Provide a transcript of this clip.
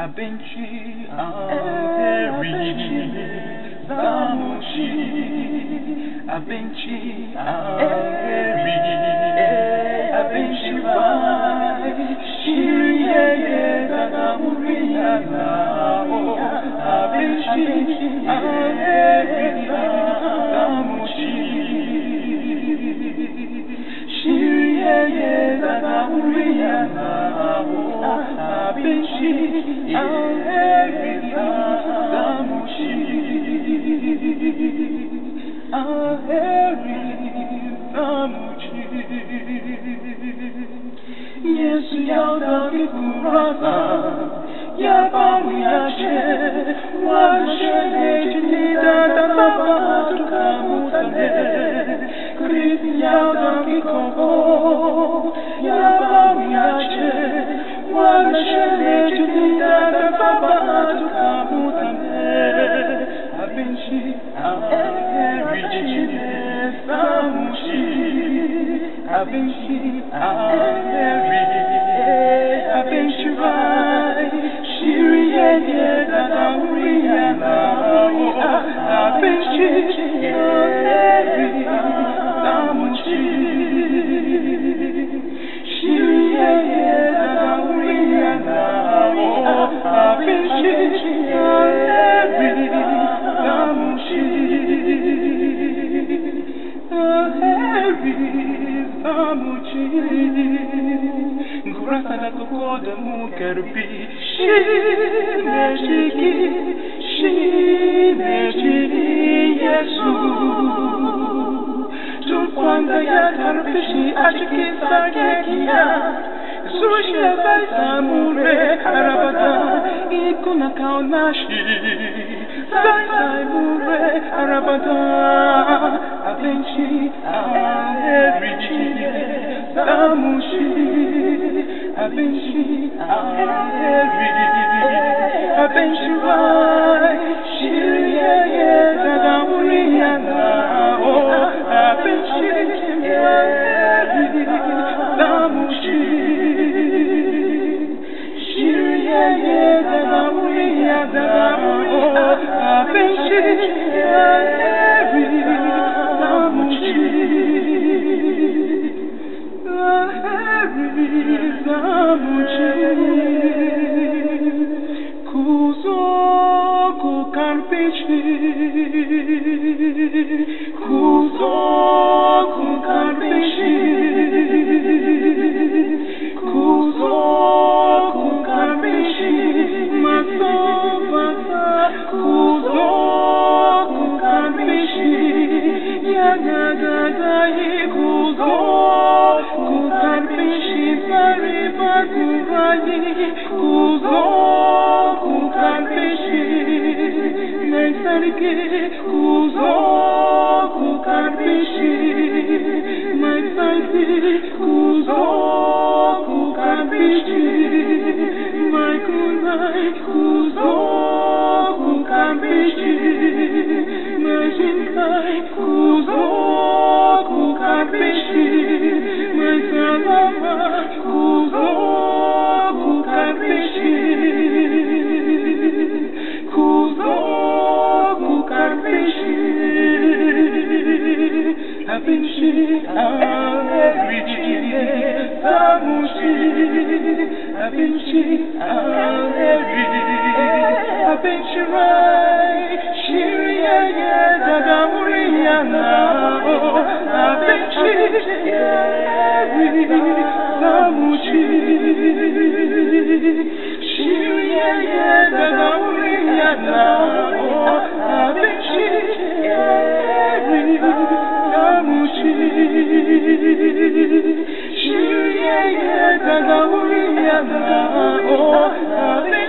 Abenchi Aheri Samushi Abenchi Aheri Abenchi Vai Shiriye Dagamuriana Abenchi Aheri Samushi Shiriye Dagamuriana Abenchi Aheri Samushi Aheri Samuchi Yesu Yaudaki Kurasa Yabamu Yache Washele Jinida Dababa Tukamutane Kristi Yaudaki Kobo Yabamu Yache Washele Jinida Dababa Tukamutane Abenchi Aheri Samuchi Abenchi Aheri Abenchi Vai Shiriye Dagamuriana Abenchi Aheri Samuchi Shiriye Dagamuriana Abenchi Aheri Samuchi Aheri Samuchi Gurasana Kokoda Mukarpi Shimeshiki Yesu Tulkwanda Yatarpishi Ashikisa Kekia Susheva Samure Arabada Ikuna Kaunashi Sai Mure Arabada Abenchi Aheri Samushi Abenchi Aheri Abenchi Vai Shiriye Dagamuriana Abenchi Aheri Samushi Shiriye Dagamuriana Abenchi Aheri Samuchi Aheri Samuchi Kuzoku Karpichi Kuzoku Karpichi Kuzoku Karpichi Masopasa Kuzoku Karpichi Yagadadai Kuzoku Karpichi Sariba Kuvayi Kuzoku Karpichi Naisarike Kuzoku Karpichi Naisarike Kuzoku Karpichi Maikunai Kuzoku Karpichi Naishinkai Kuzoku Karpichi Naisalama Kuzoku Karpichi Kuzoku Karpichi Abenchi Aheri Samuchi Abenchi Aheri Abenchi Vai Shiriye Dagamuriana Abenchi Aheri Samuchi Shiriye Dagamuriana Abenchi Aheri Samuchi Shiriye Dagamuriana